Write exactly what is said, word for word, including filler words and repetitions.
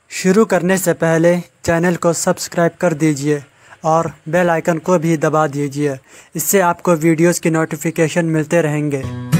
शुरू करने से पहले चैनल को सब्सक्राइब कर दीजिए और बेल आइकन को भी दबा दीजिए। इससे आपको वीडियोस की नोटिफिकेशन मिलते रहेंगे।